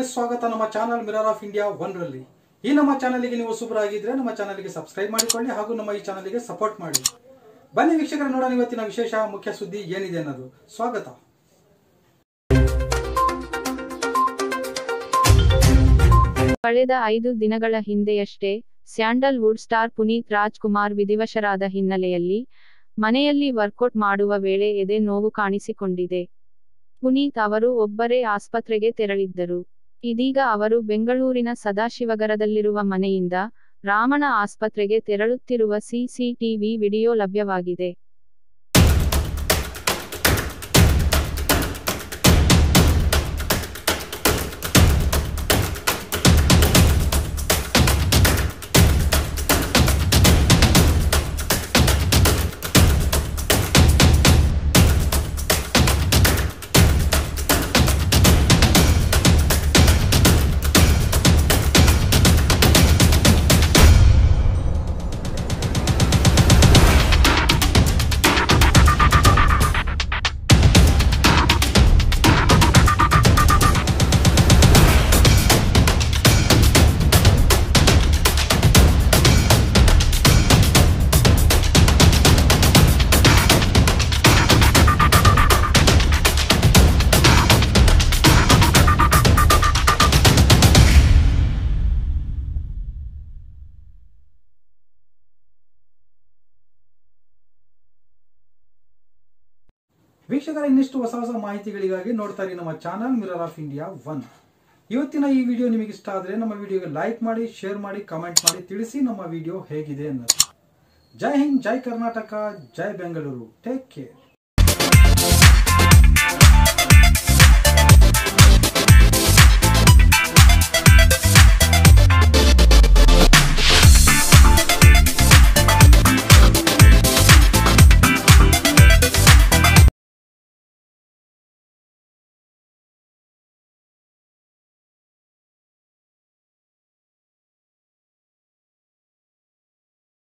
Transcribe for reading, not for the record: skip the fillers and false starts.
स्वागत ನಮ್ಮ channel mirror of India 1 ರಲ್ಲಿ ಈ ನಮ್ಮ ಚಾನೆಲ್ ಗೆ ನೀವು ಹೊಸಬರಾಗಿದ್ರೆ ನಮ್ಮ ಚಾನೆಲ್ ಗೆ ಸಬ್ಸ್ಕ್ರೈಬ್ ಮಾಡಿಕೊಳ್ಳಿ ಹಾಗೂ ನಮ್ಮ ಈ ಚಾನೆಲ್ ಗೆ ಸಪೋರ್ಟ್ ಮಾಡಿ ಬನ್ನಿ ವೀಕ್ಷಕರೇ ನೋಡೋಣ ಇವತ್ತಿನ ವಿಶೇಷ ಮುಖ್ಯ ಸುದ್ದಿ ಏನಿದೆ ಅನ್ನೋದು ಸ್ವಾಗತ ಕಳೆದ 5 ದಿನಗಳ ಹಿಂದೆಯಷ್ಟೇ ಸ್ಯಾಂಡಲ್ವುಡ್ ಸ್ಟಾರ್ ಪುನೀತ್ ರಾಜ್ಕುಮಾರ್ ವಿಧಿವಶರಾದ ಹಿನ್ನೆಲೆಯಲ್ಲಿ ಮನೆಯಲ್ಲಿ ವರ್ಕೌಟ್ ಮಾಡುವ ವೇಳೆ ಎದೆ ನೋವು ಕಾಣಿಸಿಕೊಂಡಿದೆ ಪುನೀತ್ ಅವರು ಒಬ್ಬರೇ ಆಸ್ಪತ್ರೆಗೆ ತೆರಳಿದ್ದರು ಇದೀಗ ಅವರು ಬೆಂಗಳೂರಿನ ಸದಾಶಿವನಗರದಲ್ಲಿರುವ ಮನೆಯಿಂದ ರಾಮಣ ಆಸ್ಪತ್ರೆಗೆ ತೆರಳುತ್ತಿರುವ ಸಿಸಿಟಿವಿ ವಿಡಿಯೋ ಲಭ್ಯವಾಗಿದೆ ವೀಕ್ಷಕರ ಇನ್ನಷ್ಟು ಹೊಸ ಮಾಹಿತಿಗಳಿಗಾಗಿ ನೋಡ್ತಾ ಇರಿ ನಮ್ಮ ಚಾನೆಲ್ ಮಿರರ್ ಆಫ್ ಇಂಡಿಯಾ 1 ಇವತ್ತಿನ ಈ ವಿಡಿಯೋ ನಿಮಗೆ ಇಷ್ಟ ಆದರೆ ನಮ್ಮ ವಿಡಿಯೋಗೆ ಲೈಕ್ ಮಾಡಿ ಶೇರ್ ಮಾಡಿ ಕಮೆಂಟ್ ಮಾಡಿ ತಿಳಿಸಿ ನಮ್ಮ ವಿಡಿಯೋ ಹೇಗಿದೆ ಅನ್ನೋದು ಜೈ ಹಿಂದ್ ಜೈ ಕರ್ನಾಟಕ ಜೈ ಬೆಂಗಳೂರು ಟೇಕ್ ಕೇರ್